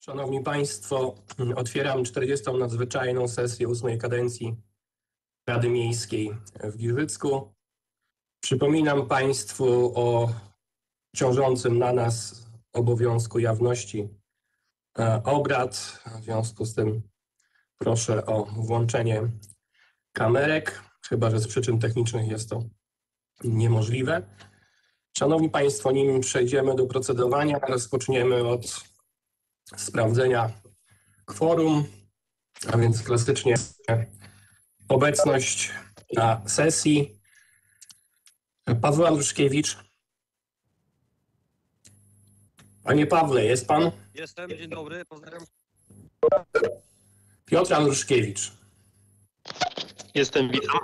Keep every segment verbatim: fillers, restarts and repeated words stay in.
Szanowni Państwo, otwieram czterdziestą nadzwyczajną sesję ósmej kadencji Rady Miejskiej w Giżycku. Przypominam Państwu o ciążącym na nas obowiązku jawności obrad. W związku z tym proszę o włączenie kamerek, chyba że z przyczyn technicznych jest to niemożliwe. Szanowni Państwo, nim przejdziemy do procedowania, rozpoczniemy od sprawdzenia kworum, a więc klasycznie obecność na sesji. Paweł Andruszkiewicz. Panie Pawle, jest Pan? Jestem, dzień dobry, pozdrawiam. Piotr Andruszkiewicz. Jestem, witam.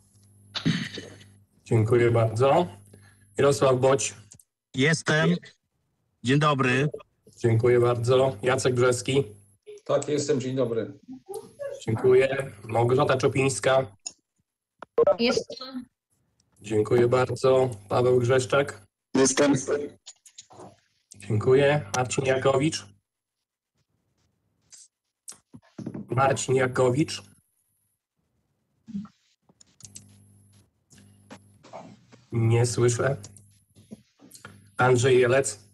Dziękuję bardzo. Jarosław Boć. Jestem. Dzień dobry. Dziękuję bardzo. Jacek Brzeski. Tak, jestem. Dzień dobry. Dziękuję. Małgorzata Czopińska. Jestem. Dziękuję bardzo. Paweł Grzeszczak. Jestem. Dziękuję. Marcin Jakowicz. Marcin Jakowicz. Nie słyszę. Andrzej Jelec.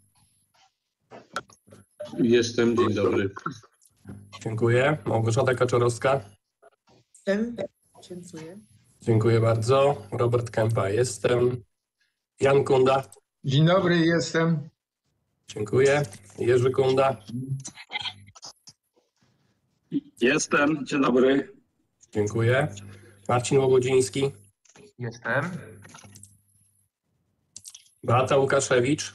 Jestem. Dzień dobry. Dziękuję. Małgorzata Kaczorowska. Jestem. Dziękuję. Dziękuję bardzo. Robert Kępa. Jestem. Jan Kunda. Dzień dobry, jestem. Dziękuję. Jerzy Kunda. Jestem. Dzień dobry. Dziękuję. Marcin Łobodziński. Jestem. Beata Łukaszewicz.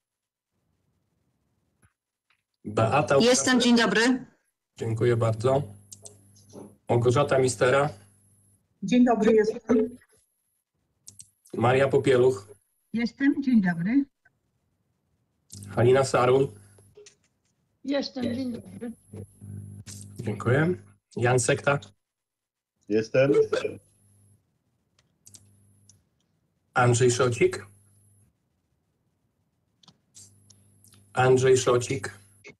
Beata Łukaszewicz. Jestem, dzień dobry. Dziękuję bardzo. Małgorzata Mistera. Dzień dobry, jestem. Maria Popieluch. Jestem, dzień dobry. Halina Sarun. Jestem, dzień dobry. Dziękuję. Jan Sekta. Jestem. Andrzej Szocik. Andrzej Szocik.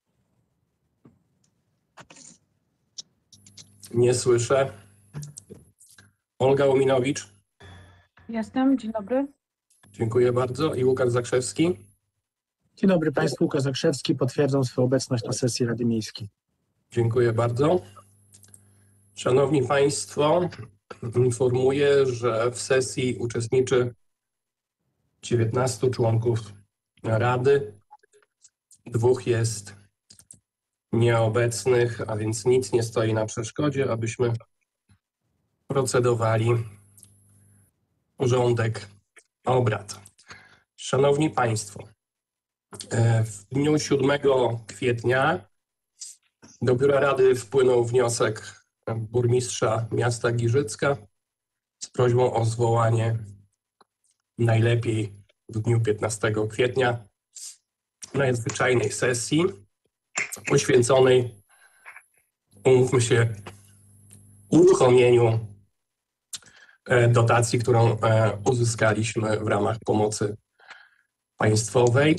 Nie słyszę. Olga Łominowicz. Jestem, dzień dobry. Dziękuję bardzo. I Łukasz Zakrzewski. Dzień dobry Państwu, Łukasz Zakrzewski. Potwierdzam swoją obecność na sesji Rady Miejskiej. Dziękuję bardzo. Szanowni Państwo, informuję, że w sesji uczestniczy dziewiętnastu członków Rady. Dwóch jest nieobecnych, a więc nic nie stoi na przeszkodzie, abyśmy procedowali porządek obrad. Szanowni Państwo, w dniu siódmego kwietnia do Biura Rady wpłynął wniosek burmistrza miasta Giżycka z prośbą o zwołanie najlepiej w dniu piętnastego kwietnia nadzwyczajnej sesji poświęconej, umówmy się, uruchomieniu dotacji, którą uzyskaliśmy w ramach pomocy państwowej.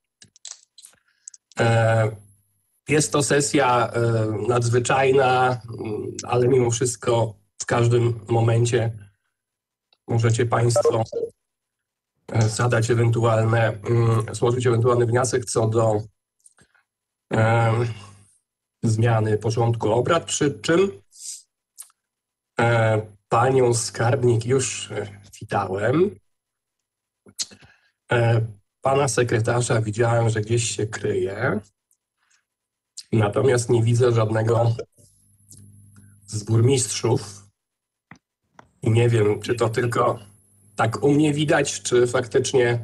Jest to sesja nadzwyczajna, ale mimo wszystko w każdym momencie możecie Państwo zadać ewentualne, złożyć ewentualny wniosek co do e, zmiany porządku obrad, przy czym e, panią skarbnik już witałem. E, pana sekretarza widziałem, że gdzieś się kryje, natomiast nie widzę żadnego z burmistrzów i nie wiem, czy to tylko tak u mnie widać, czy faktycznie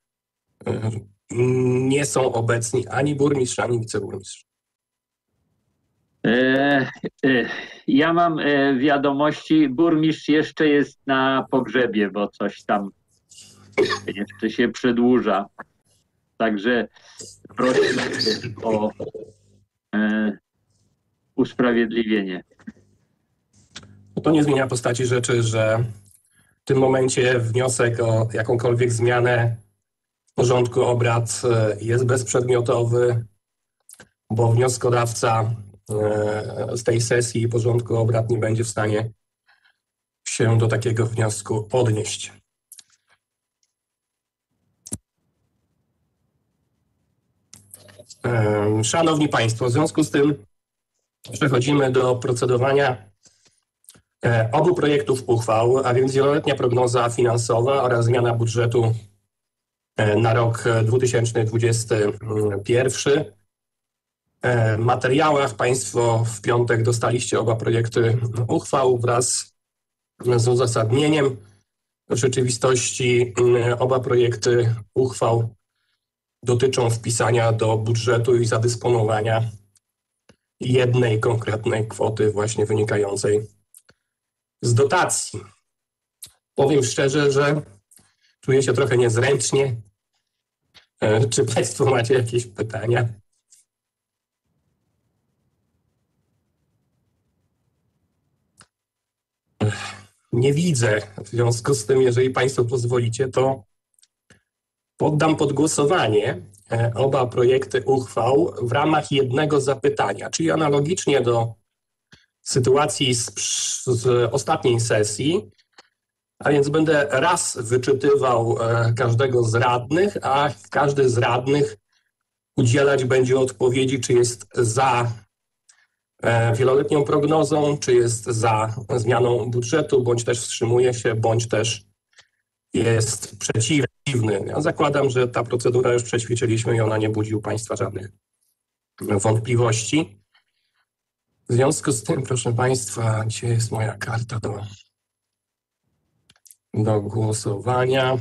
nie są obecni ani burmistrz, ani wiceburmistrz. E, e, ja mam e, wiadomości, burmistrz jeszcze jest na pogrzebie, bo coś tam jeszcze się przedłuża. Także proszę o e, usprawiedliwienie. To nie zmienia postaci rzeczy, że w tym momencie wniosek o jakąkolwiek zmianę porządku obrad jest bezprzedmiotowy, bo wnioskodawca e, z tej sesji i porządku obrad nie będzie w stanie się do takiego wniosku odnieść. E, Szanowni Państwo, w związku z tym przechodzimy do procedowania e, obu projektów uchwał, a więc wieloletnia prognoza finansowa oraz zmiana budżetu e, na rok dwa tysiące dwudziesty pierwszy. W materiałach Państwo w piątek dostaliście oba projekty uchwał wraz z uzasadnieniem. W rzeczywistości oba projekty uchwał dotyczą wpisania do budżetu i zadysponowania jednej konkretnej kwoty właśnie wynikającej z dotacji. Powiem szczerze, że czuję się trochę niezręcznie. Czy Państwo macie jakieś pytania? Nie widzę. W związku z tym, jeżeli Państwo pozwolicie, to poddam pod głosowanie oba projekty uchwał w ramach jednego zapytania, czyli analogicznie do sytuacji z, z ostatniej sesji, a więc będę raz wyczytywał każdego z radnych, a każdy z radnych udzielać będzie odpowiedzi, czy jest za wieloletnią prognozą, czy jest za zmianą budżetu, bądź też wstrzymuje się, bądź też jest przeciwny. Ja zakładam, że ta procedura już przećwiczyliśmy i ona nie budzi u Państwa żadnych wątpliwości. W związku z tym, proszę Państwa, gdzie jest moja karta do, do głosowania?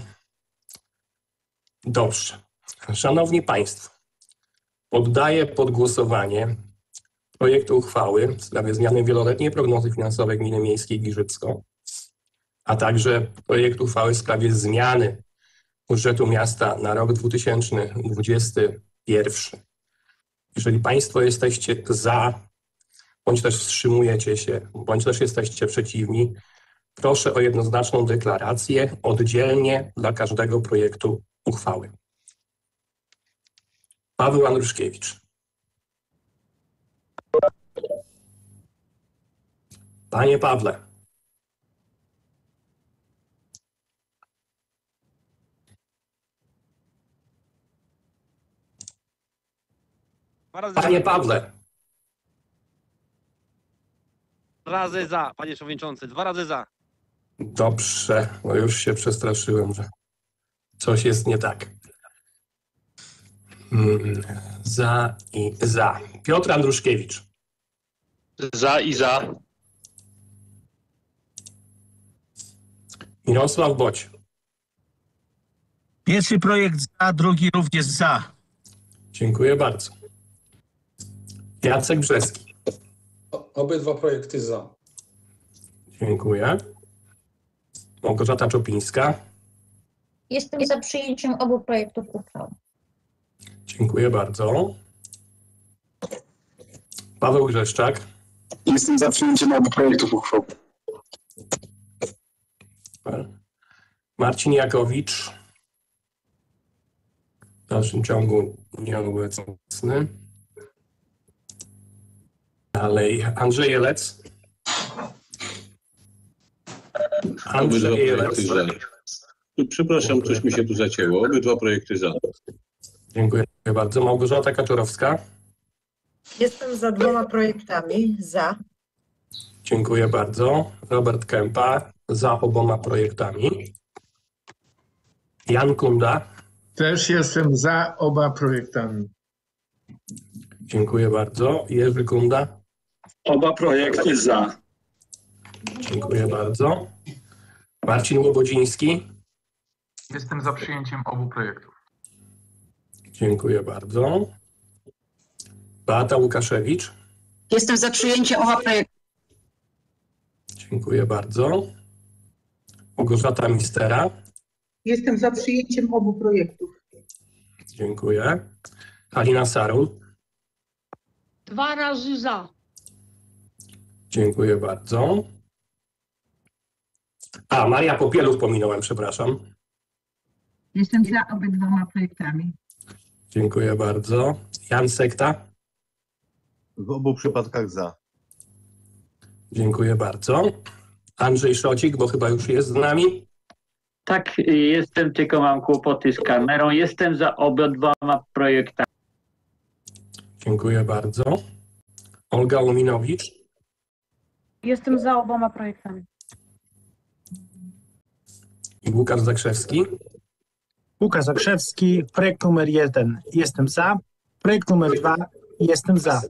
Dobrze. Szanowni Państwo, poddaję pod głosowanie projekt uchwały w sprawie zmiany wieloletniej prognozy finansowej Gminy Miejskiej Giżycko, a także projekt uchwały w sprawie zmiany budżetu miasta na rok dwa tysiące dwudziesty pierwszy. Jeżeli Państwo jesteście za, bądź też wstrzymujecie się, bądź też jesteście przeciwni, proszę o jednoznaczną deklarację oddzielnie dla każdego projektu uchwały. Paweł Andruszkiewicz. Panie Pawle. Dwa razy Panie za. Pawle. Dwa razy za, panie przewodniczący, dwa razy za. Dobrze, bo już się przestraszyłem, że coś jest nie tak. Hmm, za i za. Piotr Andruszkiewicz. Za i za. Mirosław Boć. Pierwszy projekt za, drugi również za. Dziękuję bardzo. Jacek Brzeski. O- Obydwa projekty za. Dziękuję. Małgorzata Czopińska. Jestem za przyjęciem obu projektów uchwał. Dziękuję bardzo. Paweł Grzeszczak. Jestem za przyjęciem obu projektów uchwał. Marcin Jakowicz. W dalszym ciągu nieobecny. Dalej Andrzej Jelec. Obydwa Andrzej Jelec. projekty za. Tu, Przepraszam, coś mi się tu zacięło. Obydwa projekty za. Dziękuję bardzo. Małgorzata Kaczorowska. Jestem za dwoma projektami. Za. Dziękuję bardzo. Robert Kępa za oboma projektami. Jan Kunda. Też jestem za oba projektami. Dziękuję bardzo. Jerzy Kunda. Oba projekty za. Dziękuję bardzo. Marcin Łobodziński. Jestem za przyjęciem obu projektów. Dziękuję bardzo. Beata Łukaszewicz. Jestem za przyjęciem obu projektów. Dziękuję bardzo. Małgorzata Mistera. Jestem za przyjęciem obu projektów. Dziękuję. Halina Sarul. Dwa razy za. Dziękuję bardzo. A, Maria Popielów pominąłem, przepraszam. Jestem za obydwoma projektami. Dziękuję bardzo. Jan Sekta. W obu przypadkach za. Dziękuję bardzo. Andrzej Szocik, bo chyba już jest z nami. Tak, jestem, tylko mam kłopoty z kamerą. Jestem za obydwoma projektami. Dziękuję bardzo. Olga Łominowicz. Jestem za oboma projektami. I Łukasz Zakrzewski. Łukasz Zakrzewski, projekt numer jeden. Jestem za. Projekt numer dwa. Jestem za.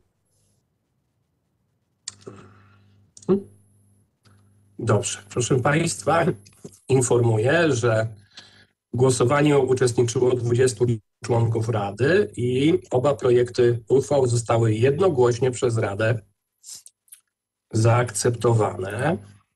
Dobrze. Proszę Państwa, informuję, że w głosowaniu uczestniczyło dwudziestu członków Rady i oba projekty uchwał zostały jednogłośnie przez Radę zaakceptowane.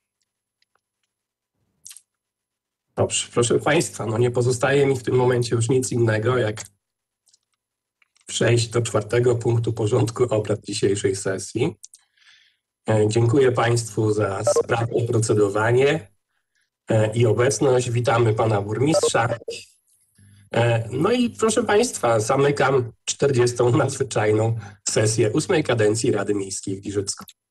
Dobrze, proszę Państwa, no nie pozostaje mi w tym momencie już nic innego, jak przejść do czwartego punktu porządku obrad dzisiejszej sesji. E, Dziękuję Państwu za sprawne procedowanie e, i obecność. Witamy Pana Burmistrza. E, No i proszę Państwa, zamykam czterdziestą nadzwyczajną sesję ósmej kadencji Rady Miejskiej w Giżycku.